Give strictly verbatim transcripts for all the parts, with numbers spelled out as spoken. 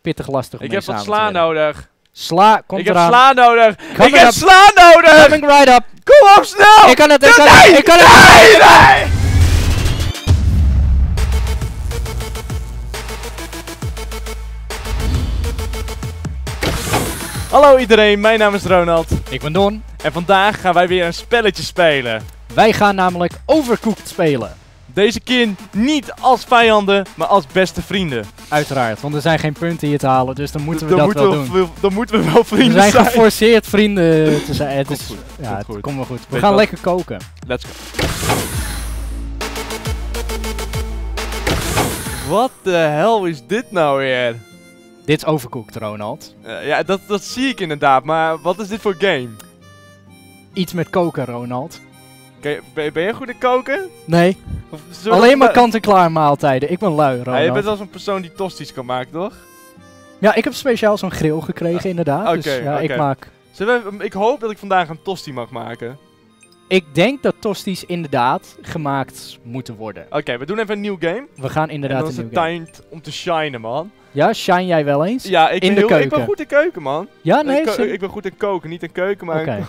pittig lastig om Ik mee heb wat samen te sla werken. nodig. Sla, komt Ik heb eraan. sla nodig. Coming Ik heb up. sla nodig. Coming right up. Kom op, snel. Ik kan het, ik kan nee, het, ik kan het. nee, nee. Hallo iedereen, mijn naam is Ronald. Ik ben Don. En vandaag gaan wij weer een spelletje spelen. Wij gaan namelijk Overcooked spelen. Deze keer niet als vijanden, maar als beste vrienden. Uiteraard, want er zijn geen punten hier te halen, dus dan moeten we dan dat moeten wel we, doen. veel- Dan moeten we wel We vrienden zijn zijn. geforceerd vrienden te zijn. Het Komt is, goed, ja, komt het goed. komt wel goed. We Weet gaan wat? lekker koken. Let's go. Wat de hel is dit nou weer? Dit is Overcooked, Ronald. Uh, ja, dat, dat zie ik inderdaad, maar wat is dit voor game? Iets met koken, Ronald. Kan je- ben, ben je goed in koken? Nee, Of zullen alleen we- maar kant-en-klaar maaltijden. Ik ben lui, Ja, Ronald. je bent wel zo'n persoon die tosti's kan maken, toch? Ja, ik heb speciaal zo'n grill gekregen, inderdaad. oké, dus ja, ik oké. maak... Zullen we, ik hoop dat ik vandaag een tosti mag maken. Ik denk dat tosti's inderdaad gemaakt moeten worden. Oké, we doen even een nieuw game. We gaan En inderdaad dan een is het nieuw game. tijd om te shinen, man. Ja, shine jij wel eens? Ja, ik, In ben, de heel, ik ben keuken. goed in keuken, man. Ja, nee? ik, ko- serieus? ik ben goed in koken, niet in keuken, maar... Oké.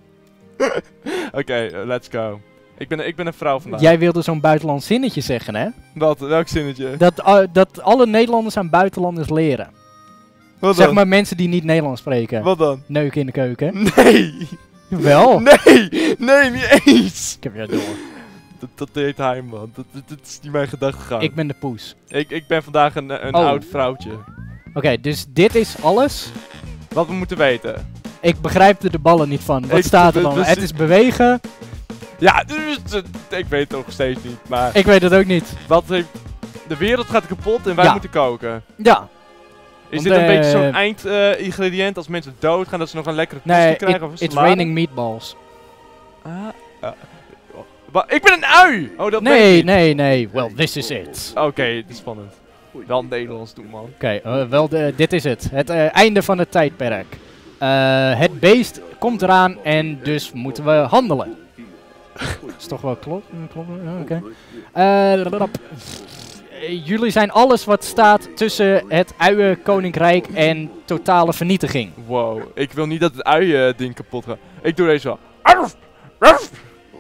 Oké, eh, let's go. Ik ben, ik ben een vrouw vandaag. Jij wilde zo'n buitenlands zinnetje zeggen, hè? Wat? Welk zinnetje? Dat, uh, dat alle Nederlanders aan buitenlanders leren. Wat Zeg dan? maar mensen die niet Nederlands spreken. Wat dan? Neuken in de keuken. Nee! Wel. Nee! Nee, niet eens! Ik heb jou door. Dat, dat deed hij, man. Dat, dat, dat is niet mijn gedachtegang. Ik ben de poes. Ik, ik ben vandaag een, een Oh. oud vrouwtje. Oké, dus dit is alles. Wat we moeten weten. Ik begrijp er de ballen niet van. Wat Ik- staat er dus- dan? dus- Het is bewegen. Ja, dus, eh, ik weet het nog steeds niet. Maar Ik weet het ook niet. wat heeft... De wereld gaat kapot en wij Ja. moeten koken. Ja. Is Want, dit een eh, beetje zo'n eindingrediënt als mensen doodgaan, dat ze nog een lekkere tosti Nee, krijgen? it- of een it's salade? raining meatballs. Ah, ah. Wa- ik ben een ui! Oh, dat ben ik Nee, niet. nee, nee. Well, this is it. Oké, dit is spannend. Wel Nederlands doen, man. Oké, eh, wel, de, dit is het. Het eh, einde van het tijdperk. Eh, het beest komt eraan en dus moeten we handelen. Is toch wel klopt? Klopt, ja, oké. Eh, rap. Eh, jullie zijn alles wat staat tussen het uienkoninkrijk en totale vernietiging. Wow, ik wil niet dat het ui-ding kapot gaat. Ik doe deze wel. Arf! Arf!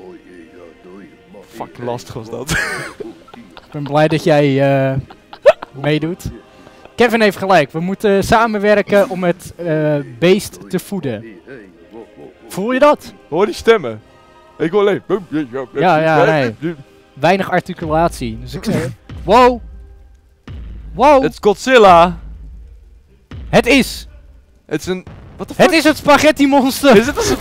Fuck, lastig was dat. Ik ben blij dat jij eh, meedoet. Kevin heeft gelijk. We moeten samenwerken om het eh, beest te voeden. Voel je dat? Hoor die stemmen? Ik hoor alleen... Ja, ja, nee. Weinig articulatie. Dus ik zeg... Wow! Wow! Het is Godzilla! Het is! Het is een... What the fuck? Het is het spaghetti monster! Is het als een...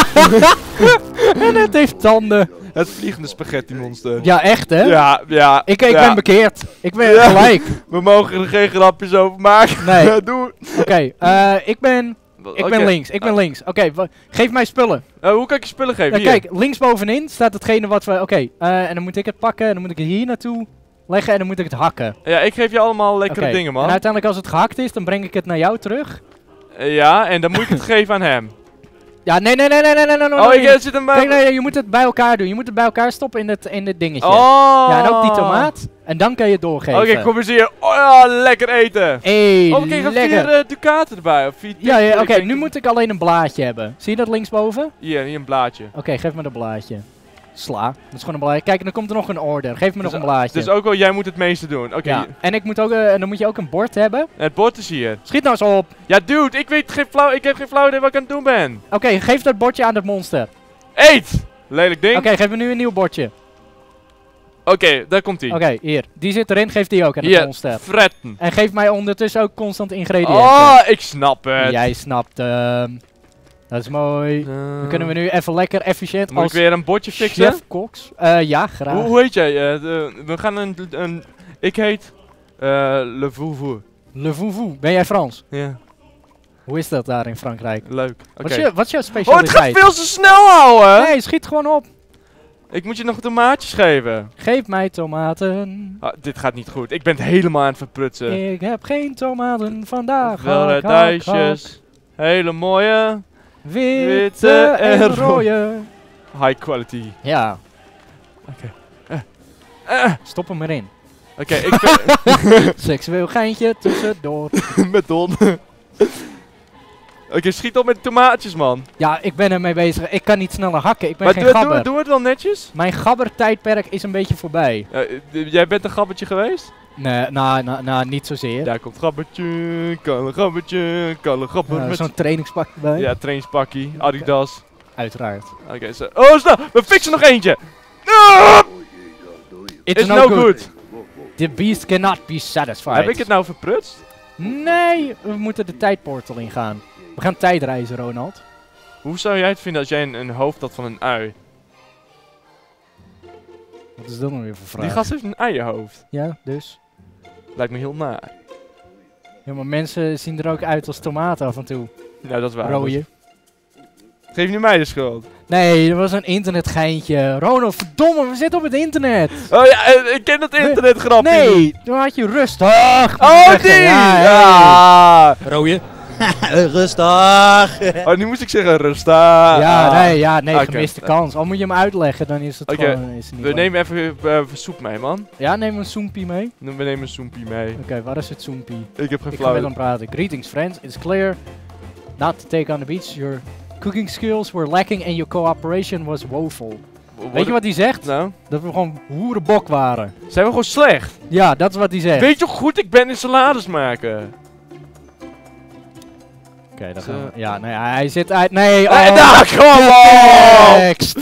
En het heeft tanden. Het vliegende spaghetti monster. Ja, echt hè? Ja, ja. Ik, ik ja. ben bekeerd. Ik ben Ja. gelijk. We mogen er geen grapjes over maken. Nee. Doe. Oké, eh, ik ben... Ik Oké. ben links. Ik ben links. Oké, wa- geef mij spullen. Eh, hoe kan ik je spullen geven? Ja, Hier. kijk, linksbovenin staat hetgene wat we... Oké, eh, en dan moet ik het pakken en dan moet ik het hier naartoe leggen en dan moet ik het hakken. Ja, ik geef je allemaal lekkere Oké, dingen, man. En uiteindelijk als het gehakt is, dan breng ik het naar jou terug. Eh, ja, en dan moet ik het geven aan hem. Ja, nee, nee, nee, nee, nee, nee, nee. Oh, nee. ik eh, zit hem bij... Kijk, nee, je moet het bij elkaar doen. Je moet het bij elkaar stoppen in het, in het dingetje. Oh! Ja, en ook die tomaat. En dan kan je het doorgeven. Oké, kom eens hier. Oh ja, lekker eten. Hey, Oh, we kregen lekker. vier uh, ducaten erbij. Of vier Ja, ja, ik oké, denk- nu moet ik alleen een blaadje hebben. Zie je dat linksboven? Hier, hier een blaadje. Oké, geef me dat blaadje. Sla. Dat is gewoon een blaadje. Kijk, en dan komt er nog een order. Geef me nog een blaadje. Dus ook wel, jij moet het meeste doen. Oké, ja. hier. En ik moet ook, eh, en dan moet je ook een bord hebben. Het bord is hier. Schiet nou eens op. Ja, dude, ik weet geen flauw, ik heb geen flauw idee wat ik aan het doen ben. Oké, geef dat bordje aan dat monster. Eet! Lelijk ding. Oké, geef me nu een nieuw bordje. Oké, daar komt ie. Oké, hier. Die zit erin, geef die ook aan het Hier, monster. fretten. En geef mij ondertussen ook constant ingrediënten. Oh, ik snap het. Jij snapt hem. Dat is mooi. Dan kunnen we nu even lekker efficiënt Moet als ik weer een bordje fixen? chef Cox. Eh ja, graag. Hoe, hoe heet jij? Eh, de- we gaan een, een... Ik heet... eh Le Vouvou. Le Vouvou. Ben jij Frans? Ja, Hoe is dat daar in Frankrijk? leuk. Wat, Oké. is je, wat is jouw Oh, het specialiteit? gaat veel te snel houden! Nee, schiet gewoon op. Ik moet je nog tomaatjes geven. Geef mij tomaten. Ah, dit gaat niet goed. Ik ben het helemaal aan het verprutsen. Ik heb geen tomaten vandaag. Veel Hak, hak, hak. radijsjes. Hele mooie. Witte, Witte en en rode. High quality. Ja, Eh, stop hem erin. Oké, ik ben... Seksueel geintje tussendoor. met Don. Oké, schiet op met de tomaatjes, man. Ja, ik ben ermee bezig. Ik kan niet sneller hakken. Ik ben Maar geen doe, doe, gabber. doe het wel netjes. Mijn gabbertijdperk is een beetje voorbij. Uh, d- jij bent een gabbertje geweest? Nee, nou, nou, nou, niet zozeer. Daar komt gabbertje, kalle gabbertje, kalle gabber Uh, met... Zo'n trainingspak erbij. Ja, trainingspakkie, Adidas. Uiteraard. Oké, zo. Oh, snel! We fixen nog eentje! Ah! It's, It's no good. The beast cannot be satisfied. Heb ik het nou verprutst? Nee, we moeten de tijdportal ingaan. We gaan tijdreizen, Ronald. Hoe zou jij het vinden als jij een, een hoofd had van een ui? Wat is dat nou weer voor vraag? Die gast heeft een uienhoofd. Ja, dus. Lijkt me heel naar. Ja, maar mensen zien er ook uit als tomaten af en toe. Nou, dat is waar. Rooie. Geef nu mij de schuld. Nee, dat was een internetgeintje. Ronald, verdomme, we zitten op het internet. Oh ja, eh, ik ken dat internetgrapje. Nee, toen had je rustig. Oh, die! Ja, Ja! Rooie. Rustig. Oh, nu moest ik zeggen rustig. Ja, nee, ja, nee, Oké. gemiste kans. Al moet je hem uitleggen, dan is het Oké, gewoon... Is het niet We waar. nemen even uh, soep mee, man. Ja, neem een soempie mee. We nemen een soepie mee. Oké, waar is het soempie? Ik heb geen Ik ga met flauw. hem praten. Greetings, friends. It's clear not to take on the beach. Your cooking skills were lacking and your cooperation was woeful. Weet je wat hij zegt? Nou? Dat we gewoon hoerenbok waren. Zijn we gewoon slecht? Ja, dat is wat hij zegt. Weet je hoe goed ik ben in salades maken? Oké, okay, dat Zo. gaan we. Ja, nee, hij zit uit. Nee, oh. Hey, daar, kom op! Next.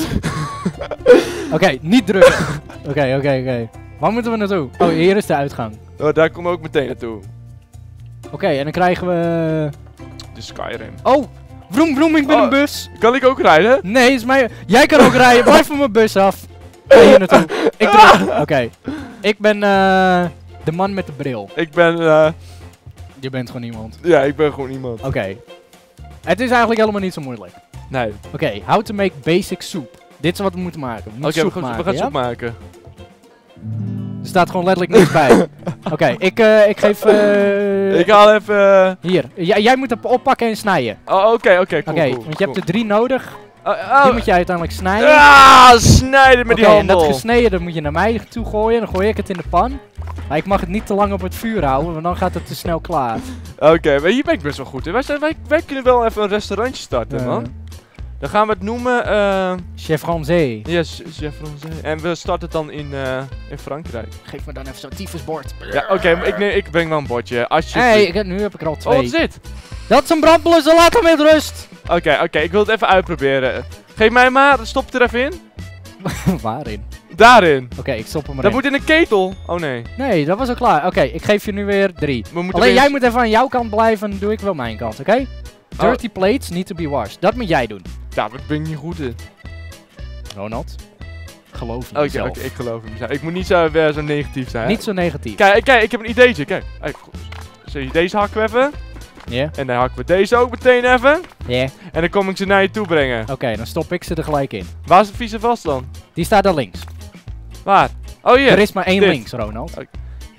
Oké, niet drukken. Oké, oké, oké. Waar moeten we naartoe? Oh, hier is de uitgang. Oh, daar komen we ook meteen naartoe. Oké, okay, en dan krijgen we... De Skyrim. Oh, vroom vroom, ik ben Oh. een bus. Kan ik ook rijden? Nee, is mij... Jij kan ook rijden, blijf van mijn bus af. Ga hier naartoe. Ik druk... Oké. Okay. Ik ben uh, de man met de bril. Ik ben, uh, Je bent gewoon iemand. ja, ik ben gewoon iemand. Oké. Okay. Het is eigenlijk helemaal niet zo moeilijk. Nee. Oké, okay, how to make basic soup. Dit is wat we moeten maken. We Oké, moeten we, soep gaan- maken, we gaan ja? soep maken. Er staat gewoon letterlijk niks bij. Oké, okay, ik, uh, ik geef... Uh, ik haal even... Uh, hier, J jij moet het oppakken en snijden. oh, oké, okay, oké, okay, cool, Oké, okay, cool, want je cool. hebt er drie nodig. Uh, oh. Die moet je uiteindelijk snijden. Ah, snijden met Oké, die en dat handel. gesneden dat moet je naar mij toe gooien. Dan gooi ik het in de pan. Maar ik mag het niet te lang op het vuur houden, want dan gaat het te snel klaar. Oké, okay, maar hier ben ik best wel goed in. Wij, zijn, wij, wij kunnen wel even een restaurantje starten, Uh, man. Dan gaan we het noemen... Uh, Chef Ramsey. ja, chef Français. En we starten het dan in, uh, in Frankrijk. Geef me dan even zo'n tyfusbord. Ja, oké, okay, ik, neem- ik breng wel een bordje. Alsjeblieft. Hé, hey, nu heb ik er al Oh, twee. wat is dit? Dat is een brandblusser, laat hem met rust. Oké, okay, oké, okay, ik wil het even uitproberen. Geef mij maar, stop het er even in. Waarin? Daarin. Oké, okay, ik stop hem Dat erin. moet in een ketel. Oh nee. Nee, dat was al klaar. Oké, okay, ik geef je nu weer drie. We moeten Alleen weer- jij moet even aan jouw kant blijven, dan doe ik wel mijn kant, oké? Okay? Dirty plates need to be washed. Dat moet jij doen. Ja, daar ben ik niet goed in. Ronald, geloof in Oké, jezelf. oké, ik geloof in mezelf. Ik moet niet zo, uh, zo negatief zijn. Niet zo negatief. Kijk, kijk, ik heb een ideetje. Kijk. Kijk. Zie je, deze hakken we even. Ja? Yeah. En dan hakken we deze ook meteen even. Ja. Yeah. En dan kom ik ze naar je toe brengen. Oké, okay, dan stop ik ze er gelijk in. Waar is de vieze vast dan? Die staat daar links. Waar? Oh hier. Er is maar één Dit. links, Ronald. Oké,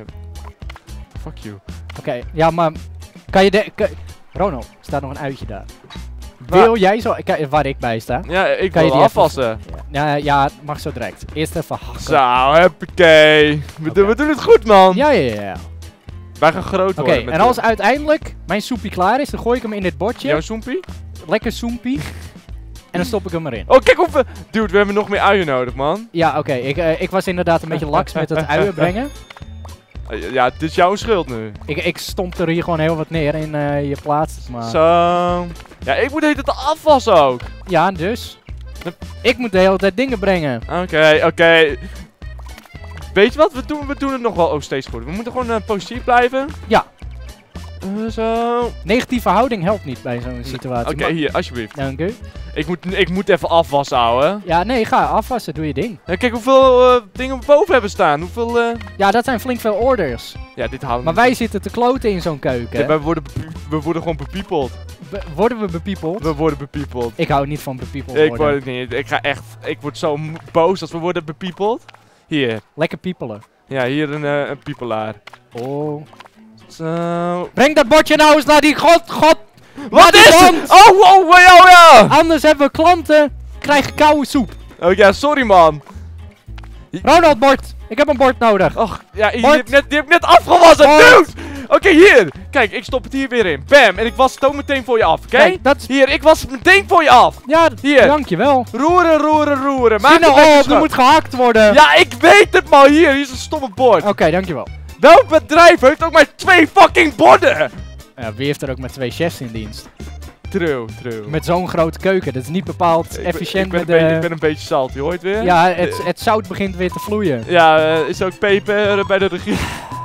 Fuck you. okay, ja, maar kan je de... Kan, Ronald, er staat nog een uitje daar. Waar? Wil jij zo... Kijk, waar ik bij sta. Ja, ik Kan je wil die afwassen. Ja, ja, het mag zo direct. Eerst even hakken. Zo, hoppakee. We, Oké. doen- we doen het goed, man. Ja, ja, ja. ja. Wij gaan groot Oké, worden. met en als dit. uiteindelijk mijn soepie klaar is, dan gooi ik hem in dit bordje. Jouw soempie? Lekker soempie. En dan stop ik hem erin. Oh, kijk hoeveel... Dude, we hebben nog meer uien nodig, man. Ja, oké. Ik, uh, ik was inderdaad een beetje laks met het uien brengen. Uh, ja, het is jouw schuld nu. Ik, ik stomp er hier gewoon heel wat neer in uh, je plaats. Maar... Zo. Ja, ik moet de hele tijd afwassen ook. Ja, dus. Ik moet de hele tijd dingen brengen. Oké, okay, oké. Okay. Weet je wat? We doen, we doen het nog wel oh, steeds goed. We moeten gewoon uh, positief blijven. Ja. Uh, zo. Negatieve houding helpt niet bij zo'n situatie. Oké, okay, hier, alsjeblieft. Dank u. Ik moet, ik moet even afwassen, ouwe. Ja, nee, ga afwassen. Doe je ding. Ja, kijk hoeveel uh, dingen we boven hebben staan. Hoeveel... Uh... Ja, dat zijn flink veel orders. Ja, dit halen we Maar niet. wij zitten te kloten in zo'n keuken. Ja, wij worden bepe- we worden gewoon bepiepeld. Be worden we bepiepeld? We worden bepiepeld. Ik hou niet van bepiepeld Ik worden. word het niet. Ik ga echt... Ik word zo m- boos als we worden bepiepeld. Hier. Lekker piepelen. Ja, hier een, uh, een piepelaar. Oh. Zo. Breng dat bordje nou eens naar die god, god. Wat die is wand. het? Oh, wow, wow, ja! Anders hebben we klanten, krijgen koude soep. Oh ja, sorry man. Ronald, bord. Ik heb een bord nodig. Och, ja, die Bord. heb ik net, die heb ik net afgewassen, Bord. dude! Oké, hier. Kijk, ik stop het hier weer in. Bam, en ik was het ook meteen voor je af, oké? Kijk, dat is... Hier, ik was het meteen voor je af. Ja, Hier. dankjewel. Roeren, roeren, roeren. Zie Maak nou het lekker op, er schoon. moet gehakt worden. Ja, ik weet het, man. Hier, hier is een stomme bord. Oké, dankjewel. Welk bedrijf heeft ook maar twee fucking borden? Ja, wie heeft er ook maar twee chefs in dienst? True, true. Met zo'n grote keuken, dat is niet bepaald Ik ben- efficiënt ik ben, met een beetje- de... ik ben een beetje salty, hoor je het weer? Ja, het, het zout begint weer te vloeien. Ja, eh, is ook peper bij de regie.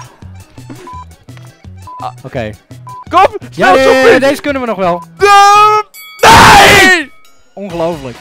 Oké. Kom! Ja, Snel, ja, ja, ja, Sophie! deze kunnen we nog wel. De- Nee! Ongelooflijk.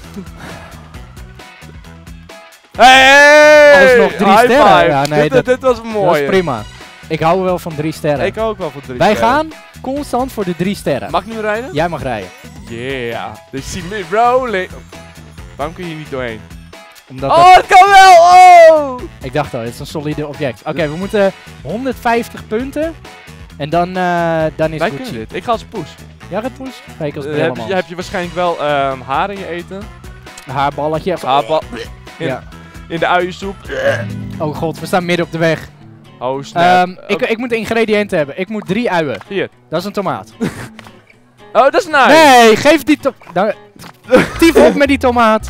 Hey! Alsnog drie High sterren. five. Ja, nee, dit, dat- dit was mooi. Dat is prima. Ik hou wel van drie sterren. Ik hou ook wel van drie Wij sterren. gaan constant voor de drie sterren. Mag ik nu rijden? Jij mag rijden. Yeah. They see me rolling. Waarom kun je hier niet doorheen? Omdat Oh, het- het kan wel! Oh! ik dacht al, het is een solide object. Oké, we moeten honderdvijftig punten. En dan, eh dan is Wij het kunnen goed. dit. Ik ga als poes. Ja, het poes. Ga ik als Eh, heb, je, Brellemans. heb je waarschijnlijk wel ehm, haar in je eten? Haarballetje. Haarbal. In, Ja. in de uiensoep. Oh god, we staan midden op de weg. Oh, snap. Ehm, Oké, ik, ik moet ingrediënten hebben. Ik moet drie uien. Hier. Dat is een tomaat. Oh, dat is nice. Nee, geef die to... Nou, tief op met die tomaat.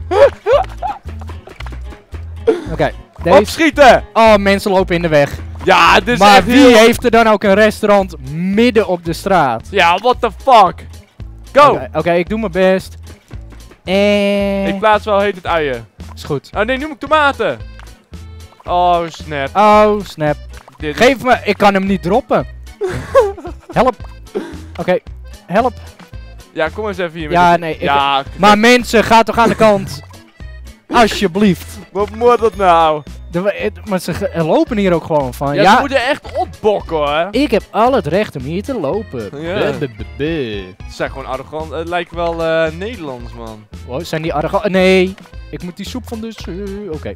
Oké, deze... Opschieten! Oh, mensen lopen in de weg. Ja, dit is Maar echt wie heel- heeft er dan ook een restaurant midden op de straat? Ja, what the fuck? Go! Oké, oké, ik doe mijn best. En... Ik plaats wel heet het uien. Is goed. Oh nee, nu moet ik tomaten. Oh, snap. Oh, snap. Dit is- Geef me... Ik kan hem niet droppen. Help. Oké, help. Ja, kom eens even hier met Ja, dit- nee, ik- Ja, Maar mensen, ga toch aan de kant. Alsjeblieft. wat moet dat nou? De, het- maar ze ge- lopen hier ook gewoon van. Ja, Ja, ze moeten echt opbokken hoor. ik heb al het recht om hier te lopen. Ja. Buh, buh, buh, buh. Ze zijn gewoon arrogant. Het lijkt wel eh, Nederlands, man. Wow, zijn die arrogant? Nee, ik moet die soep van de... su- Oké,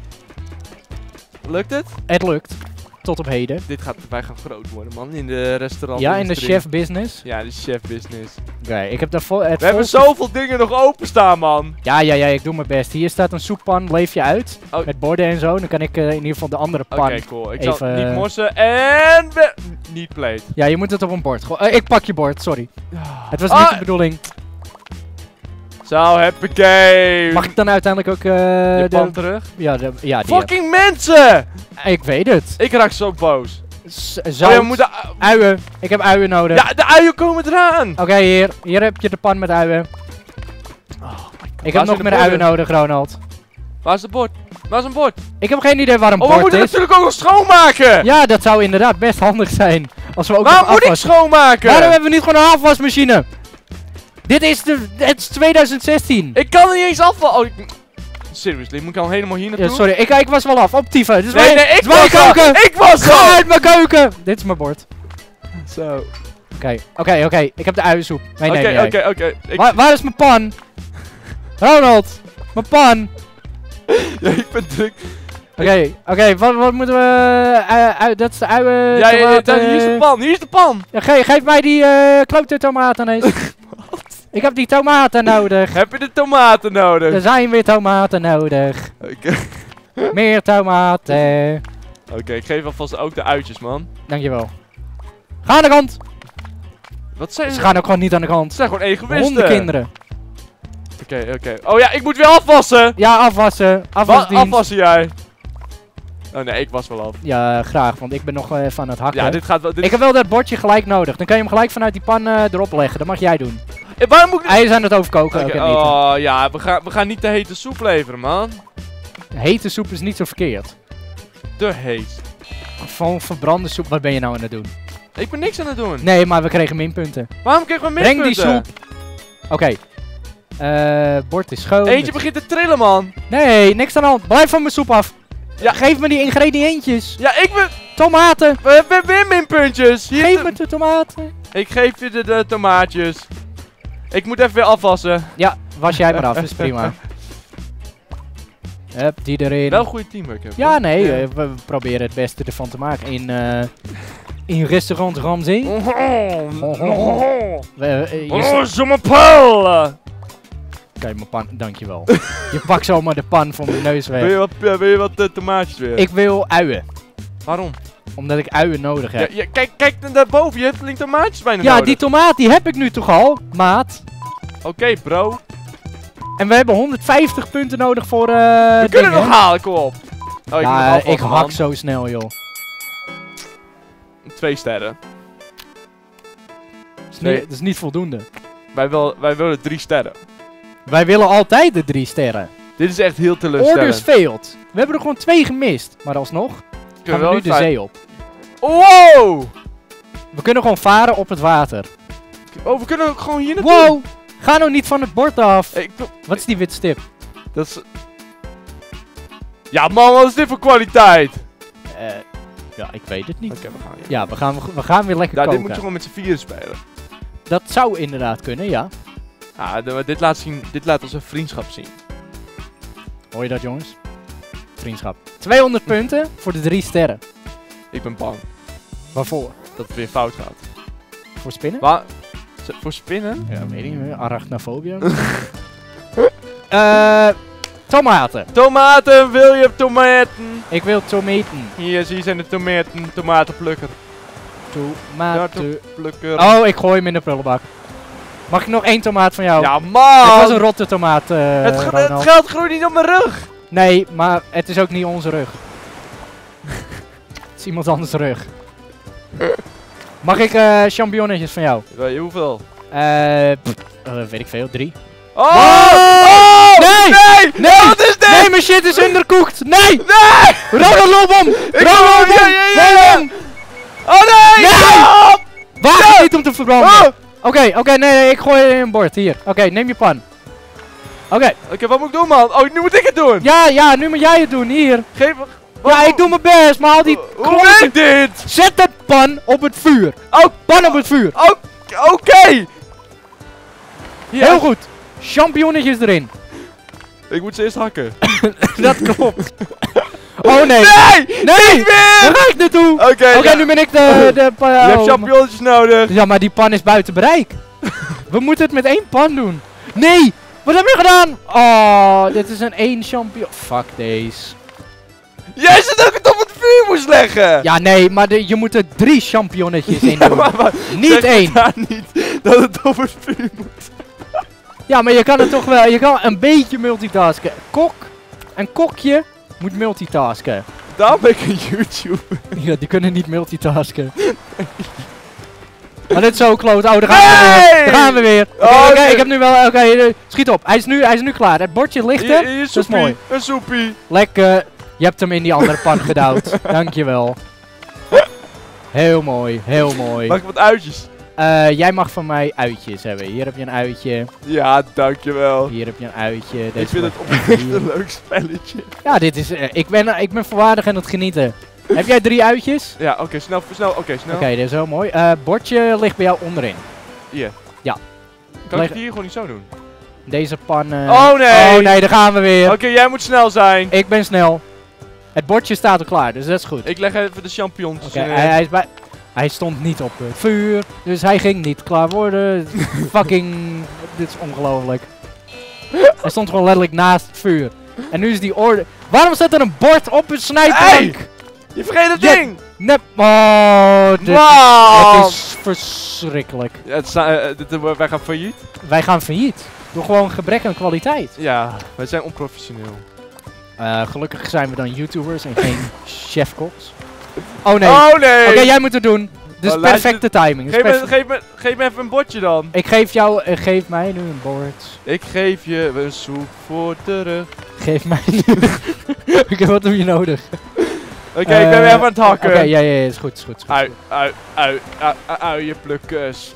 Lukt het? het lukt. Tot op heden. Dit gaat, wij gaan groot worden, man. In de restaurant. Ja, in de chef business. Ja, de chef business. Oké, ik heb daar vol... Het We hebben vol- zoveel dingen nog openstaan, man. Ja, ja, ja, ik doe mijn best. Hier staat een soeppan, leef je uit. Oh. Met borden en zo. Dan kan ik eh, in ieder geval de andere Oké, pan... cool. Ik even, zal niet eh, morsen en... we- niet plate. Ja, je moet het op een bord gooien. Eh, ik pak je bord, sorry. Het was Ah. niet de bedoeling. Zo, happy game. Mag ik dan uiteindelijk ook... eh, je de... pan terug? Ja, de, ja die heb- Fucking mensen! Ik weet het. Ik raak zo boos. Z Oh, zout, ja, we moeten... uien. Ik heb uien nodig. Ja, de uien komen eraan! Oké, hier. Hier heb je de pan met uien. Ik heb zijn nog de meer borden? uien nodig, Ronald. Waar is het bord? Waar is een bord? Ik heb geen idee waar een Oh, we bord moeten is. natuurlijk ook nog schoonmaken! Ja, dat zou inderdaad best handig zijn. Als we ook Waarom nog moet ik afwassen. schoonmaken? Waarom hebben we niet gewoon een afwasmachine? Dit is de... Het is twintig zestien. Ik kan er niet eens afval... Oh, ik... Seriously, moet ik al helemaal hier naartoe? Ja, sorry, ik, ik was wel af. Op Tifa. Dit is Nee, mijn, nee, dit ik is mijn was al! keuken. Ik was Ga al! uit mijn keuken. Dit is mijn bord. Zo. Oké, oké, oké. Ik heb de uiensoep. Nee, nee, Oké, nee. oké, oké. Ik- Waar, waar is mijn pan? Ronald, mijn pan. Ja, ik ben druk. Oké, oké, wat, wat moeten we... Uh, uh, dat is de uien, Ja, ja, ja, tomaten. hier is de pan, hier is de pan! Ja, ge geef mij die uh, klote tomaten eens. Ik heb die tomaten nodig. Heb je de tomaten nodig? Er zijn weer tomaten nodig. Oké, Meer tomaten. Oké, ik geef alvast ook de uitjes, man. Dankjewel. Ga aan de kant. Wat zijn Ze gaan ook gewoon niet aan de Het kant. zijn gewoon egoïsten. Hondenkinderen. Oké, oké. Oh ja, ik moet weer afwassen! Ja, afwassen. Wat Afwasdienst. afwassen jij? Oh nee, ik was wel af. Ja, graag, want ik ben nog uh, even aan het hakken. Ja, dit gaat wel... Dit Ik heb wel dat bordje gelijk nodig. Dan kan je hem gelijk vanuit die pan uh, erop leggen. Dat mag jij doen. Eh, waarom moet ik... Hij is aan het overkoken. Oké, Oké, niet. oh ja, we gaan, we gaan niet de hete soep leveren, man. Hete soep is niet zo verkeerd. Te heet. Van verbrande soep, wat ben je nou aan het doen? Ik ben niks aan het doen. Nee, maar we kregen minpunten. Waarom krijg ik maar Breng die minpunten? soep. Oké. Eh, bord is schoon. Eentje Het- begint te trillen, man. Nee, niks aan de hand. Blijf van mijn soep af. Ja. Geef me die ingrediëntjes. Ja, ik ben... Tomaten. We hebben weer minpuntjes. Hier Geef de- me de tomaten. Ik geef je de, de tomaatjes. Ik moet even weer afwassen. Ja, was jij maar af. Is prima. Hup, die erin. Wel goede teamwork hebben. Ja, hoor. nee. Ja. eh, we, we proberen het beste ervan te maken. In, eh in restaurant Ramsey. Oh, Oh, oh, oh. We, eh, je oh, zomaar Paul! Kijk, mijn pan, dankjewel. Je pakt zomaar de pan van mijn neus weg. Wil je wat, uh, wil je wat uh, tomaatjes weer? Ik wil uien. Waarom? Omdat ik uien nodig Ja, heb. ja, kijk, kijk naar daarboven, je hebt flink tomaatjes bijna Ja, nodig. die tomaat die heb ik nu toch al, maat. Oké, okay, bro. En we hebben honderdvijftig punten nodig voor uh, We kunnen dingen. nog halen, kom op. Oh, ik, Ja, moet ik afvallen, hak man. zo snel, joh. Twee sterren. Dat is, Nee. niet, dat is niet voldoende. Wij, wil, wij willen drie sterren. Wij willen altijd de drie sterren. Dit is echt heel teleurstellend. Orders failed. We hebben er gewoon twee gemist. Maar alsnog gaan we wel nu de vijf- zee op. Wow! We kunnen gewoon varen op het water. Oh, we kunnen ook gewoon hier naartoe. Wow! Ga nou niet van het bord af. Ik, doe- Wat is die witte stip? dat is... Ja man, wat is dit voor kwaliteit? Eh, ja, ik weet het niet. Oké, we gaan. Ja, we gaan, we gaan weer lekker Nou, dit koken. moet je gewoon met z'n vieren spelen. Dat zou inderdaad kunnen, ja. Ah, de- dit laat zien, dit laat onze vriendschap zien. Hoor je dat, jongens? Vriendschap. tweehonderd punten voor de drie sterren. Ik ben bang Waarvoor? dat het weer fout gaat. Voor spinnen? Waar? Z- Voor spinnen? Ja, weet ik niet. Arachnofobia. Eh, tomaten. Tomaten, wil je tomaten? Ik wil tomaten. Hier, hier zijn de tomaten, tomatenplukker. Tomaten. Tomatenplukker. Oh, ik gooi hem in de prullenbak. Mag ik nog één tomaat van jou? Ja Het man! was een rotte tomaat, eh het, gro- Ronald. het geld groeit niet op mijn rug! Nee, maar het is ook niet onze rug. Het is iemand anders rug. Mag ik eh champignonnetjes van jou? Weet je hoeveel? Eh, pff, eh, weet ik veel, drie. Oh! Wow! Oh! Nee! Nee! Nee! Wat is dit? Nee, mijn shit is undercooked! Nee! Nee! Ronald, loop om! Ik Ronald, wil- loop ja, om! ja, ja, ja. Loop om! Oh nee! Nee! Stop! Wacht Ja! niet om te verbranden! Oh! Oké, oké, nee, nee, ik gooi er in een bord. Hier. Oké, neem je pan. Oké. Oké, wat moet ik doen man? Oh, nu moet ik het doen! Ja, ja, nu moet jij het doen. Hier. Geef... Ja, ik doe mijn best, maar al die... Hoe hoe werkt dit? Zet de pan op het vuur. Oh, Pan op het vuur. oh, oké! Ja. Heel goed. Champignonnetjes erin. Ik moet ze eerst hakken. Dat klopt. Oh nee. Nee! Nee! Niet Daar weer! ga ik naartoe. Oké, Oké, ja. nu ben ik de... de pa- Je hebt oh, champignonnetjes nodig. Ja, maar die pan is buiten bereik. We moeten het met één pan doen. Nee! Wat heb je gedaan? Oh, dit is een één champignon. Fuck deze. Jij zei dat ik het op het vuur moest leggen! Ja, nee, maar de, je moet er drie champignonnetjes in Ja, doen. maar, maar Niet zeg één. daar niet dat het op het vuur moet. Ja, maar je kan het toch wel. Je kan een beetje multitasken. Kok, een kokje moet multitasken. Daarom ben ik een YouTuber. Ja, die kunnen niet multitasken. Maar dit is zo kloot. Oh, daar gaan we Hey! weer. Daar gaan we weer. Oké, Oh, oké, oké. ik heb nu wel... Oké, eh, schiet op. Hij is, nu, hij is nu klaar. Het bordje ligt Hier, er. hier is Dat is soepie. mooi. Een soepie. Lekker. Je hebt hem in die andere pan gedouwd. Dankjewel. Heel mooi, heel mooi. Mag ik wat uitjes? Eh, jij mag van mij uitjes hebben. Hier heb je een uitje. Ja, dankjewel. Hier heb je een uitje. Ik Deze vind het mag- oprecht hier. een leuk spelletje. Ja, dit is... eh, ik, ben, ik ben volwaardig aan het genieten. Heb jij drie uitjes? Ja, oké, snel, snel, oké, snel. Oké, dit is heel mooi. Eh bordje ligt bij jou onderin. Hier. Ja. Kan Leg- ik het hier gewoon niet zo doen? Deze pan... eh, Oh nee! Oh nee, daar gaan we weer. Oké, jij moet snel zijn. Ik ben snel. Het bordje staat al klaar, dus dat is goed. Ik leg even de champignons Oké, in. hij, hij is bij... Hij stond niet op het vuur, dus hij ging niet klaar worden. Fucking... Dit is ongelooflijk. Hij stond gewoon letterlijk naast het vuur. En nu is die orde... Waarom staat er een bord op een snijplank? Hey! Je vergeet het Ja. ding! Nep. Oh, dit Man! het is verschrikkelijk. Ja, het sta- eh, dit- eh, wij gaan failliet. Wij gaan failliet. Door gewoon gebrek aan kwaliteit. Ja, wij zijn onprofessioneel. Eh, gelukkig zijn we dan YouTubers en geen chefkoks. Oh nee. Oh nee! Oké, jij moet het doen. Dus Oh, luister- perfecte timing. Dus geef, me, perfe- geef, me, geef me even een bordje dan. Ik geef jou, eh, geef mij nu een bord. Ik geef je een soep voor terug. Geef mij nu. Oké, wat heb je nodig? Oké, ik ben weer Eh, even aan het hakken. Oké, ja, ja, ja, is goed, is goed. Is goed. Ui, ui, ui, ui, ui, uienplukkers.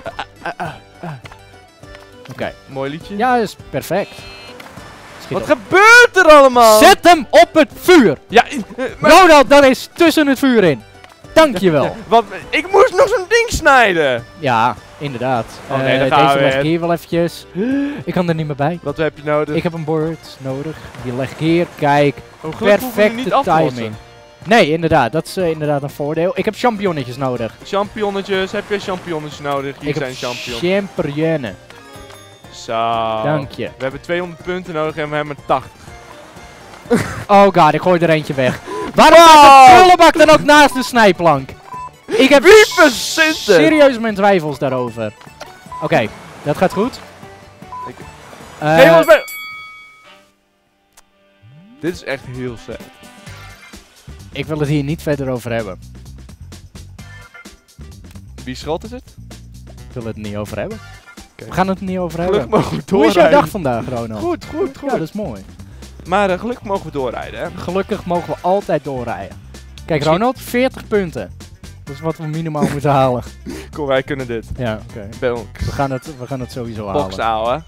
Oké. Mooi liedje. Ja, is perfect. Schiet Wat op. gebeurt er allemaal? Zet hem op het vuur! Ja, i- eh, maar... Ronald, dat is tussen het vuur in. Dankjewel. Wat, ik moest nog zo'n ding snijden. Ja, inderdaad. Oh nee, Eh, daar gaan deze we leg ik weer. hier wel eventjes. Ik kan er niet meer bij. Wat heb je nodig? Ik heb een bord nodig. Die leg ik hier. Kijk, oh, gelukkig hoeven we perfecte niet af te lossen. timing. Nee, inderdaad. Dat is eh, inderdaad een voordeel. Ik heb champignonnetjes nodig. Champignonnetjes, heb je champignonnetjes nodig? Hier ik zijn heb champignons. champignonnen. Zo. Dank je. We hebben tweehonderd punten nodig en we hebben tachtig. Oh god, ik gooi er eentje weg. Waarom staat de prullenbak dan ook naast de snijplank? Ik heb Wie verzint het? serieus mijn twijfels daarover. Oké, okay, dat gaat goed. Ik- Uh, Hey, jongens, bij- Dit is echt heel sad. ik wil het hier niet verder over hebben. Wie schuld is het? Ik wil het er niet over hebben. Okay. We gaan het er niet over Gelukkig hebben. mogen we Hoe is doorrijden. jouw dag vandaag, Ronald? Goed, goed, goed. Ja, dat is mooi. Maar uh, gelukkig mogen we doorrijden, hè? Gelukkig mogen we altijd doorrijden. Kijk, Misschien- Ronald, veertig punten. Dat is wat we minimaal moeten halen. Kom, wij kunnen dit. Ja, oké. Bij ons. We, gaan het, we gaan het sowieso Box halen. ouwe.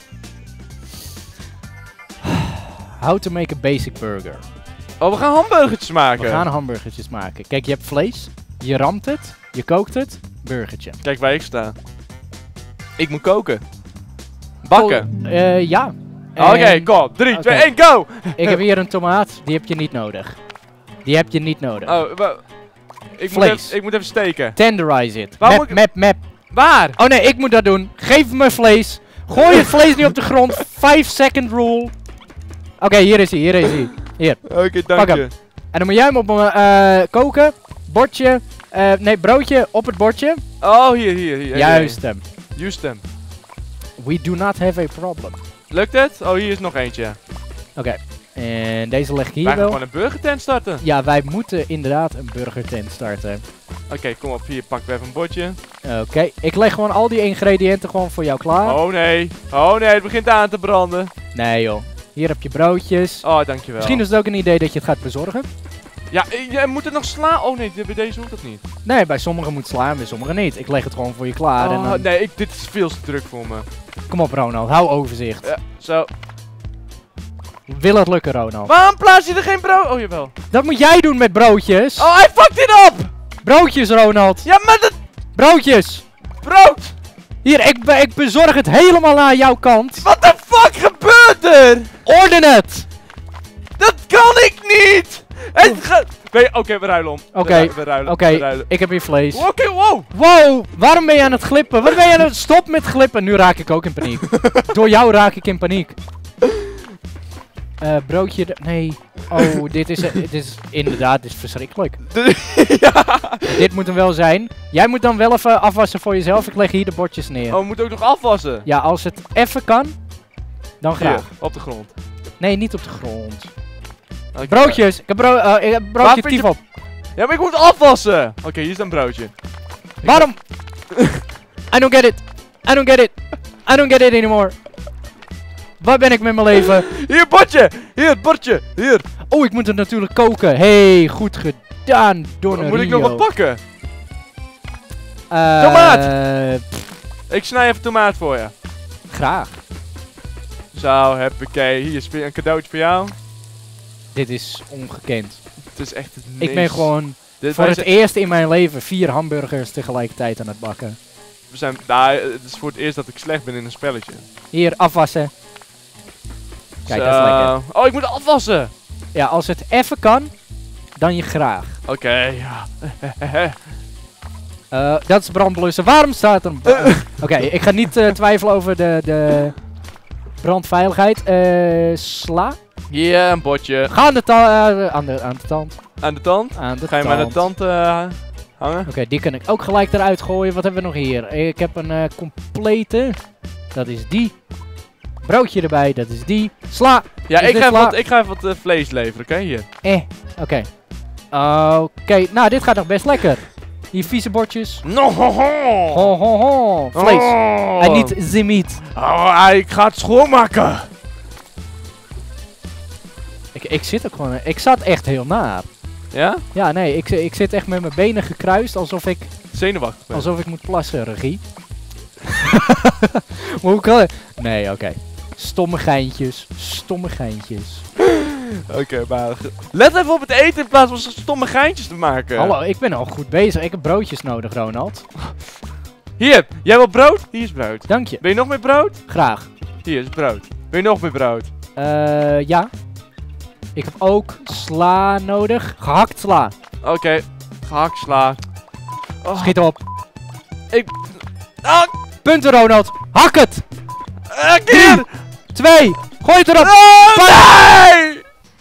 How to make a basic burger. Oh, we gaan hamburgertjes maken. We gaan hamburgertjes maken. Kijk, je hebt vlees, je ramt het, je kookt het, burgertje. Kijk waar ik sta. Ik moet koken. Bakken. Oh, eh, ja. Oké, En kom. drie, oké. twee, één, go! Ik heb hier een tomaat, die heb je niet nodig. Die heb je niet nodig. Oh, wa- ik, moet Vlees. even, ik moet even steken. Tenderize it. Waar Map, moet ik- map, map. Waar? Oh nee, ik moet dat doen. Geef me vlees. Gooi het vlees niet op de grond. vijf second rule. Oké, hier is hij, hier is hij. Hier. Oké, Pak dank hem. je. En dan moet jij hem op een eh, koken. Bordje. eh, nee, broodje op het bordje. Oh, hier, hier, hier. Juist hem. Juist hem. We do not have a problem. Lukt het? Oh, hier is nog eentje. Oké. En deze leg ik hier Wij gaan wel. gewoon een burgertent starten. Ja, wij moeten inderdaad een burgertent starten. Oké, kom op. Hier, pak even een bordje. Oké, ik leg gewoon al die ingrediënten gewoon voor jou klaar. Oh nee. Oh nee, het begint aan te branden. Nee joh. Hier heb je broodjes. Oh, dankjewel. Misschien is het ook een idee dat je het gaat bezorgen. Ja, eh, jij moet het nog slaan. Oh nee, bij deze hoeft dat niet. Nee, bij sommigen moet het slaan, bij sommigen niet. Ik leg het gewoon voor je klaar. en Oh, dan... nee, ik, dit is veel te druk voor me. Kom op Ronald, hou overzicht. Ja, zo. Wil het lukken Ronald? Waarom plaats je er geen brood? Oh, jawel. Dat moet jij doen met broodjes. Oh, hij fuckt dit op! Broodjes Ronald. Ja, maar dat Broodjes. brood! Hier, ik, be ik bezorg het helemaal naar jouw kant. Wat de fuck gebeurt er? Orden het. Dat kan ik niet! Het gaat... Oké, okay, we ruilen om. We Oké, ruilen, we ruilen, Oké, we ruilen. ik heb hier vlees. Oké, wow! Wow, waarom ben je aan het glippen? Wat ben je aan het... Stop met glippen. Nu raak ik ook in paniek. Door jou raak ik in paniek. Eh, broodje... de- Nee. Oh, dit is, dit is inderdaad dit is verschrikkelijk. Ja! Dit moet hem wel zijn. Jij moet dan wel even afwassen voor jezelf. Ik leg hier de bordjes neer. Oh, we moeten ook nog afwassen. Ja, als het even kan, dan Hier, graag. op de grond. Nee, niet op de grond. Okay. Broodjes. Ik heb, bro eh, ik heb Waar broodje vind je- tief op. Ja, maar ik moet afwassen! Oké, hier is een broodje. Waarom? I don't get it. I don't get it. I don't get it anymore. Waar ben ik met mijn leven? Hier, bordje! Hier, bordje! Hier! Oh, ik moet het natuurlijk koken. Hey, goed gedaan, Donario. Moet ik nog wat pakken? Eh, Tomaat! pff, Ik snij even tomaat voor je. graag. Zo, huppakee. Hier is weer een cadeautje voor jou. Dit is ongekend. Het is echt het Ik ben gewoon Dit, voor wij het zijn- eerst in mijn leven vier hamburgers tegelijkertijd aan het bakken. We zijn, nou, het is voor het eerst dat ik slecht ben in een spelletje. Hier, afwassen. Kijk, Zo. dat is lekker. Oh, ik moet afwassen! Ja, als het even kan, dan je graag. Oké, ja. Eh, dat is brandblussen. Waarom staat er een bra- Oké, ik ga niet eh, twijfelen over de, de brandveiligheid. Eh, sla. Hier, een bordje. Ga aan de, ta eh, aan de, aan de tand. Aan de tand. Aan de Ga je tand. maar aan de tand eh, hangen? Oké, die kan ik ook gelijk eruit gooien. Wat hebben we nog hier? Ik heb een eh, complete. Dat is die. Broodje erbij, dat is die. Sla. Ja, Is ik dit ga, even klaar? wat, ik ga even wat eh, vlees leveren, oké? Hier. Eh, oké. Oké, nou dit gaat nog best lekker. Hier vieze bordjes. No, ho, ho. Ho, ho, ho. Vlees. Oh. En niet zimiet. Oh, ik ga het schoonmaken. Ik, ik zit ook gewoon... Ik zat echt heel naar. Ja? Ja, nee, ik, ik zit echt met mijn benen gekruist alsof ik, Zenuwachtig ben. alsof ik moet plassen, regie. Maar hoe kan het? Nee, oké. Stomme geintjes. Stomme geintjes. Oké, maar ge- let even op het eten in plaats van zo stomme geintjes te maken. Hallo, ik ben al goed bezig. Ik heb broodjes nodig, Ronald. Hier, jij wil brood? Hier is brood. Dank je. Wil je nog meer brood? Graag. Hier is brood. Wil je nog meer brood? Eh, ja. Ik heb ook sla nodig. Gehakt sla. Oké, gehakt sla. Oh, Schiet op. ik... Ah, Punten, Ronald. Hak het! Een keer! Twee! Gooi het erop! Oh, nee!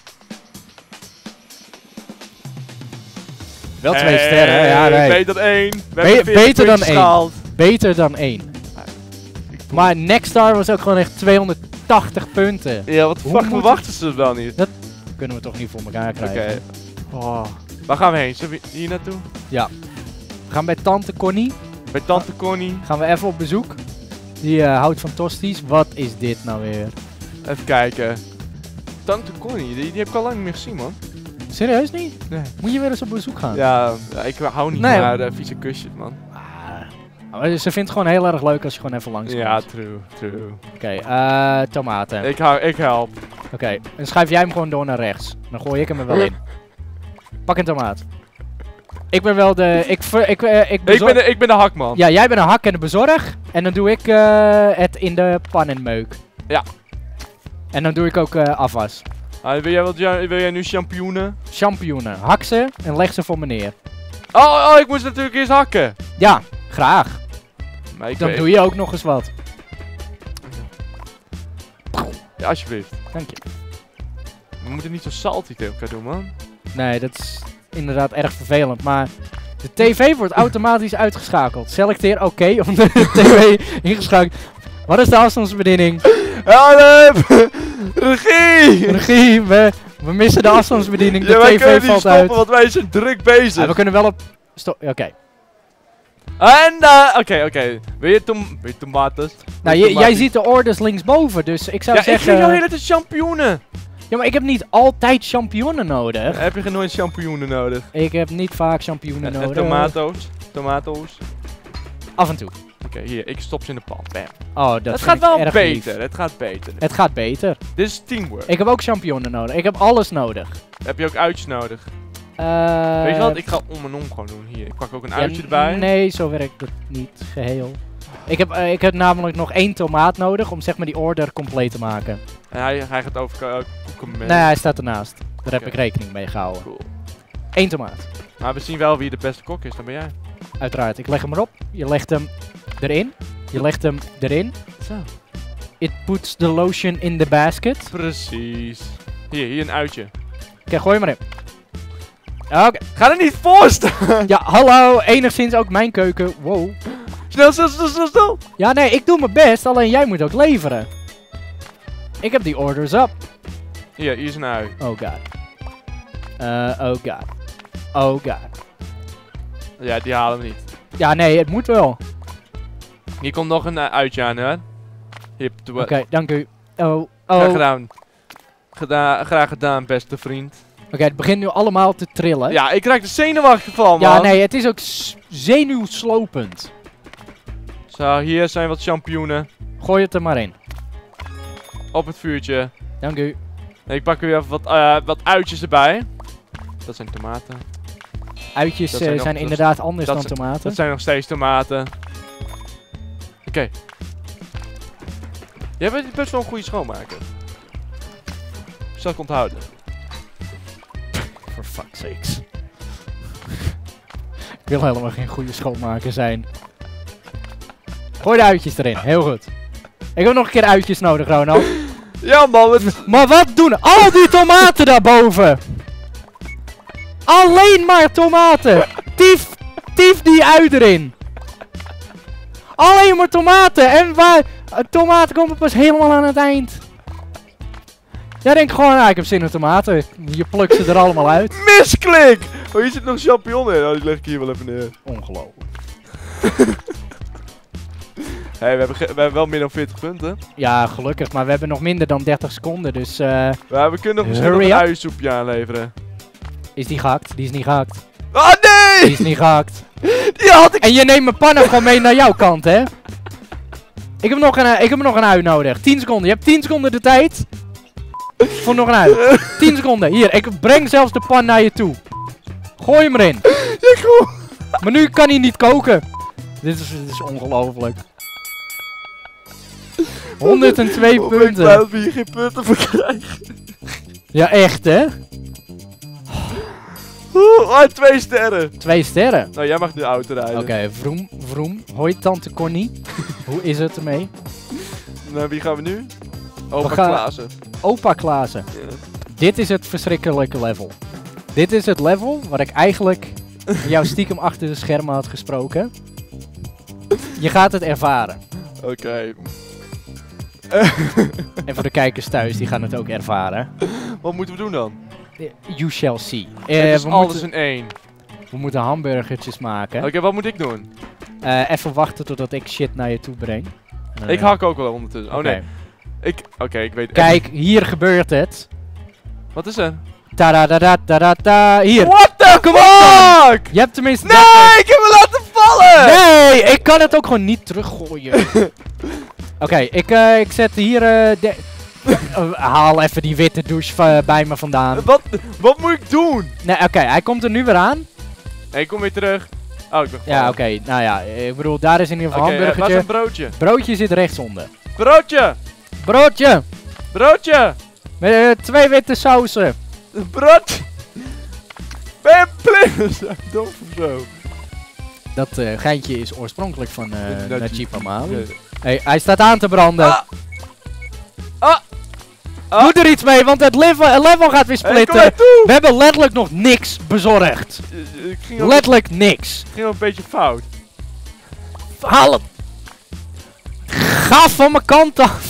Wel twee sterren, hè? Ja, nee. Beter dan één. We Be hebben beter dan één. één. Beter dan één. Maar Nextstar was ook gewoon echt tweehonderdtachtig punten. Ja, wat de Hoe fuck moet verwachten ze dan niet? Dat kunnen we toch niet voor elkaar Oké. krijgen. Oh. Waar gaan we heen? Zullen we hier naartoe? We gaan bij tante Connie. Bij tante Connie. Gaan we even op bezoek. Die uh, houdt van tosties. Wat is dit nou weer? Even kijken. Tante Connie, die, die heb ik al lang niet meer gezien, man. Serieus niet? Nee. Moet je weer eens op bezoek gaan? Ja, ja ik hou niet Nee, naar uh, vieze kusjes, man. Ah, maar ze vindt het gewoon heel erg leuk als je gewoon even langs komt. Ja, true, true. Oké, eh tomaten. Oké, Ik, hou, ik help. dan schuif jij hem gewoon door naar rechts. Dan gooi ik hem er wel in. Pak een tomaat. Ik ben wel de... Ik, ver, ik, uh, ik, Ik bezor- ben, de, ik ben de hakman. Ja, jij bent een hak en de bezorg. En dan doe ik uh, het in de pan en meuk. Ja. En dan doe ik ook uh, afwas. Ah, wil, jij wat, ja, wil jij nu champignoenen? Champignoenen. Hak ze en leg ze voor me neer. Oh, oh, ik moest natuurlijk eerst hakken. Ja, graag. Maar ik Dan weet- doe je ook nog eens wat. Ja, alsjeblieft. Dank je. We moeten niet zo salty tegen elkaar doen, man. Nee, dat is inderdaad erg vervelend. Maar de tv wordt automatisch uitgeschakeld. Selecteer oké om de tv ingeschakeld. Wat is de afstandsbediening? Help! Regie! Regie, we, we missen de afstandsbediening. De Ja, wij kunnen tv niet valt stoppen, uit. want wij zijn druk bezig. Ja, we kunnen wel op... Stop. Oké. En, eh, oké, oké. Wil je, tom wil je tomaten? Nou, je- jij ziet de orders linksboven, dus ik zou Ja, ik zeggen... geef jou hele tijd champignoenen. Ja, maar ik heb niet altijd champignonnen nodig. Heb je geen nooit champignoenen nodig? Ik heb niet vaak champignonnen En, en nodig. tomato's. Tomato's. Af en toe. Oké, hier, ik stop ze in de pan. Bam. Oh, dat Het vind gaat ik wel erg beter, lief. het gaat beter. Het gaat beter. Dit is teamwork. Ik heb ook champignonnen nodig. Ik heb alles nodig. Heb je ook uitjes nodig? Eh, Weet je wat, ik ga om en om gewoon doen. Hier, ik pak ook een ja, uitje erbij. Nee, zo werkt het niet geheel. Ik heb, eh, ik heb namelijk nog één tomaat nodig om zeg maar die order compleet te maken. En hij, hij gaat over uh, koeken met. Nee, hij staat ernaast. Daar heb Oké. ik rekening mee gehouden. Cool. Eén tomaat. Maar we zien wel wie de beste kok is, dan ben jij. Uiteraard. Ik leg hem erop. Je legt hem erin. Je legt hem erin. Zo. It puts the lotion in the basket. Precies. Hier, hier een uitje. Oké, gooi hem erin. Oké. Ga er niet voor staan! Ja, hallo. Enigszins ook mijn keuken. Wow. Snel, snel, snel, snel, snel! Ja, nee, ik doe mijn best. Alleen jij moet ook leveren. Ik heb die orders up. Hier, hier is een ui. Oh god. Uh, oh god. Oh god. Ja, die halen we niet. Ja, nee, het moet wel. Hier komt nog een uh, uitje aan, hè? Hip, doe Oké, dank u. Oh, oh. Graag Oké, gedaan. Geda graag gedaan, beste vriend. het begint nu allemaal te trillen. Ja, ik raak de zenuwachtig van, man. Ja, nee, het is ook s- zenuwslopend. Zo, hier zijn wat champignoenen. Gooi het er maar in. Op het vuurtje. Dank u. En ik pak weer even wat, uh, wat uitjes erbij. Dat zijn tomaten. Uitjes Dat eh, zijn zijn, nog- inderdaad anders dat dan zijn- tomaten. Dat zijn nog steeds tomaten. Oké. Okay. Jij bent best wel een goede schoonmaker. Zal ik onthouden. For fuck's sakes. Ik wil helemaal geen goede schoonmaker zijn. Gooi de uitjes erin, heel goed. Ik heb nog een keer uitjes nodig, Ronald. Ja, man. Het... Maar wat doen al die tomaten daarboven? Alleen maar tomaten. Tief, tief die ui erin. Alleen maar tomaten. En waar... uh, tomaten komen pas helemaal aan het eind. Jij denkt gewoon, ah, ik heb zin in tomaten. Je plukt ze er allemaal uit. Misklik! Oh, hier zit nog champignon in. Oh, die leg ik hier wel even neer. Ongelooflijk. Hé, hey, we, hebben ge- we hebben wel meer dan veertig punten. Ja, gelukkig. Maar we hebben nog minder dan dertig seconden. Dus eh, Maar we kunnen nog misschien nog Hurry een up. uiensoepje aanleveren. is die gehakt. Die is niet gehakt. Ah, Die nee! is niet gehakt. Die had ik... En je neemt mijn pannen gewoon mee naar jouw kant, hè? Ik heb nog een, uh, ik heb nog een ui nodig. tien seconden. Je hebt tien seconden de tijd. Voor nog een ui. tien seconden. Hier, ik breng zelfs de pan naar je toe. Gooi hem erin. Ik hoor... Maar nu kan hij niet koken. Dit is, dit is ongelooflijk. honderdtwee Oh, ben ik blij punten. dat we hier geen punten voor krijgen. Ja, echt, hè? Oeh, oh, twee sterren. Twee sterren. Nou, jij mag nu auto rijden. Oké, vroom, vroom. Hoi, tante Connie. Hoe is het ermee? Nou, wie gaan we nu? Opa gaan- Klaassen. Opa Klaassen. Ja. Dit is het verschrikkelijke level. Dit is het level waar ik eigenlijk jou stiekem achter de schermen had gesproken. Je gaat het ervaren. Oké. En voor de kijkers thuis, die gaan het ook ervaren. Wat moeten we doen dan? You shall see. Eh, Het is we, alles moeten, in één. we moeten hamburgertjes maken. Oké, wat moet ik doen? Eh, even wachten totdat ik shit naar je toe breng. En, Ik eh, hak ook wel ondertussen. Oh oké. nee. Ik, oké, ik weet... Kijk, hier gebeurt het. Wat is er? Ta-da-da-da-da-da. Hier. What the Kom op dan. fuck? Je hebt tenminste... Nee, ik heb hem laten vallen! Nee, ik kan het ook gewoon niet teruggooien. Oké, ik, eh, ik zet hier... eh, de- Eh, haal even die witte douche va- bij me vandaan. Wat, wat moet ik doen? Nee, oké, hij komt er nu weer aan. Nee, ik kom weer terug. Oh, ik ben Ja, oké. gevallen. Nou ja, ik bedoel, daar is in ieder geval Oké, een eh, waar is hamburgertje. een broodje? Broodje zit rechtsonder. Broodje! Broodje! Broodje! Met eh, twee witte sausen. Broodje! Ben je blind? Dom of zo? Dat eh, geintje is oorspronkelijk van eh Najib. Najib Amali. Ja. Hey, hij staat aan te branden. Ah! Ah! Ah! Doe er iets mee, want het level, het level gaat weer Hey, kom splitten. naartoe! We hebben letterlijk nog niks bezorgd. Eh, Ik ging ook, Letterlijk niks. ging ook een beetje fout. Haal hem. Ga van mijn kant af.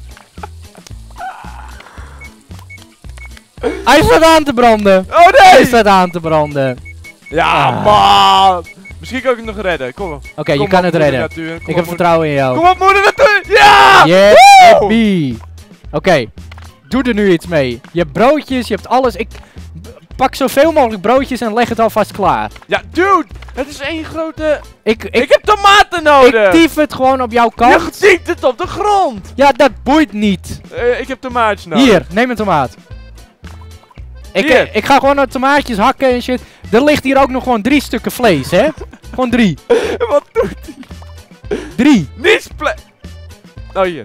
Hij staat aan te branden. Oh Hij nee! staat aan te branden. Ja, Ah. man! Misschien kan ik het nog redden. Kom op. Oké, je Kom kan op, het moeder redden. natuur. Kom Ik op, heb moeder- vertrouwen in jou. Kom op, moeder natuur! Ja! Yes, Woe! baby. Oké, doe er nu iets mee. Je hebt broodjes, je hebt alles. Ik b- pak zoveel mogelijk broodjes en leg het alvast klaar. Ja, dude! Het is één grote... Ik, Ik, ik, heb tomaten nodig! ik tief het gewoon op jouw Je kant. ziet het op de grond! Ja, dat boeit niet. Eh, ik heb tomaatjes nodig. Hier, neem een tomaat. Ik, Hier. eh, ik ga gewoon de tomaatjes hakken en shit. Er ligt hier ook nog gewoon drie stukken vlees, hè? Gewoon drie. Wat doet hij? Drie. Niet spla... Oh, hier.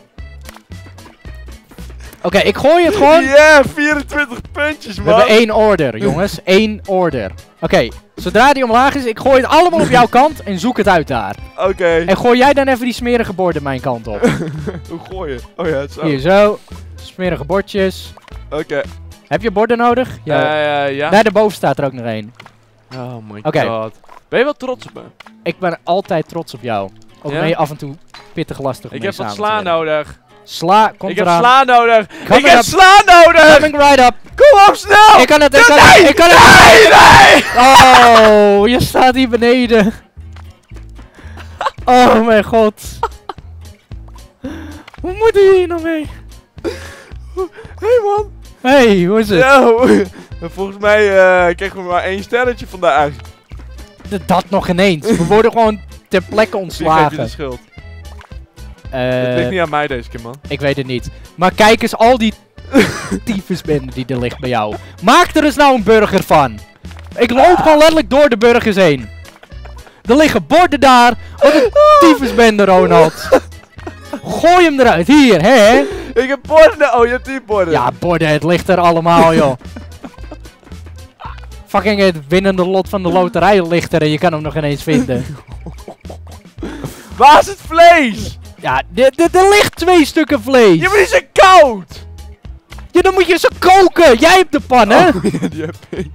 Oké, ik gooi het gewoon. Ja, vierentwintig puntjes, We man. hebben één order, jongens. Eén order. Oké, zodra die omlaag is, ik gooi het allemaal op jouw kant en zoek het uit daar. Oké. En gooi jij dan even die smerige borden mijn kant op. Hoe gooi je? Oh ja, zo. Hier, zo. Smerige bordjes. Oké. Heb je borden nodig? Ja. Ja. ja. Daar daarboven staat er ook nog één. Oh my Oké. god. Ben je wel trots op me? Ik ben altijd trots op jou. Ook Ja? ben je af en toe pittig lastig om Ik mee heb wat samen sla te werken. nodig. Sla, komt ik heb eraan. sla nodig. Kom ik heb erop. sla nodig. Coming right up. Kom op, snel. Ik kan het, ik Nee, kan het, ik kan het. Nee, nee. Oh, je staat hier beneden. Oh mijn god. Hoe moet je hier nou mee? Hey, man. Hey, hoe is het? Yo. Volgens mij eh kregen we maar één sterretje vandaag. D- Dat nog ineens. We worden gewoon ter plekke Wie geeft je de ontslagen. schuld? Eh, Het ligt niet aan mij deze keer, man. ik weet het niet. Maar kijk eens al die tyfusbende die er ligt bij jou. Maak er eens nou een burger van. Ik loop gewoon letterlijk door de burgers heen. Er liggen borden daar. Wat een tyfusbende, Ronald. Gooi hem eruit. Hier, hè? Ik heb borden. Oh, je hebt die borden. Ja, borden, het ligt er allemaal, joh. Fucking het winnende lot van de loterij ligt er en je kan hem nog ineens vinden. Waar is het vlees? Ja, d- d- er ligt twee stukken vlees. Ja, maar die zijn koud. Ja, dan moet je ze koken. Jij hebt de pan, hè? Oh, ja, die heb ik.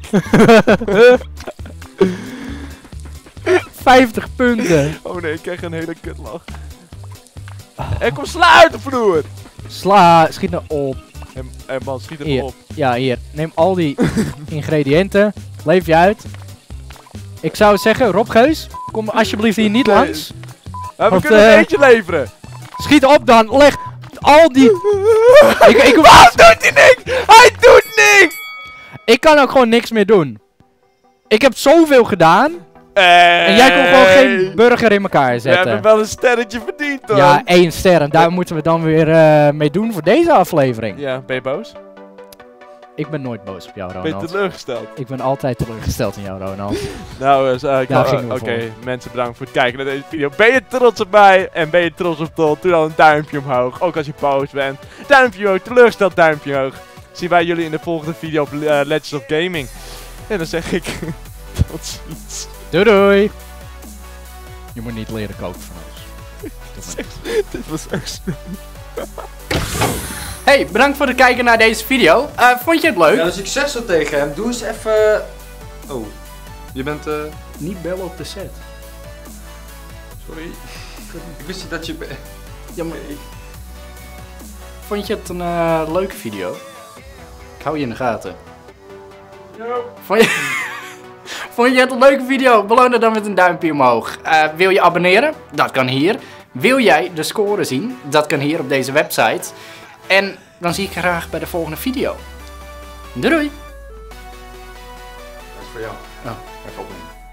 vijftig punten. Oh nee, ik krijg een hele kutlach. Er komt sla uit de vloer. Sla, schiet nou op. En, en man, schiet Hier. hem op. Ja, hier. Neem al die ingrediënten. Leef je uit. Ik zou zeggen, Rob Geus, kom alsjeblieft hier niet Nee. langs. Ja, we Of, kunnen eh, er eentje leveren. Schiet op dan. Leg al die... ik, ik, Wat doet hij niks? Hij doet niks! ik kan ook gewoon niks meer doen. Ik heb zoveel gedaan. Hey. En jij kon gewoon geen burger in elkaar We hebben zetten. wel een sterretje verdiend, toch? Ja, één ster. En daar moeten we dan weer eh, mee doen voor deze aflevering. Ja, ben je boos? Ik ben nooit boos op jou, Ben je Ronald. teleurgesteld? Ik ben altijd teleurgesteld in jou, Ronald. Nou, dus, uh, ik Daar wou- gingen we Oké, mensen bedankt voor het kijken naar deze video. Ben je trots op mij en ben je trots op Tol? Doe dan een duimpje omhoog, ook als je boos bent. Duimpje omhoog, teleurgesteld duimpje omhoog. Zien wij jullie in de volgende video op uh, Legends of Gaming. En dan zeg ik tot ziens. Doei doei. Je moet niet leren koken van ons. Dit was echt... Hey, bedankt voor het kijken naar deze video. Uh, vond je het leuk? Ja, dus ik zeg zo tegen hem, doe eens even... Oh, je bent eh... Niet bellen op de set. Sorry. Ik wist niet dat je... Ja, maar... Vond je het een uh, leuke video? Ik hou je in de gaten. Vond je... Vond je het een leuke video? Beloon het dan met een duimpje omhoog. Uh, wil je abonneren? Dat kan hier. Wil jij de score zien? Dat kan hier op deze website. En dan zie ik je graag bij de volgende video. Doei doei! Dat is voor jou. Oh, even opnemen.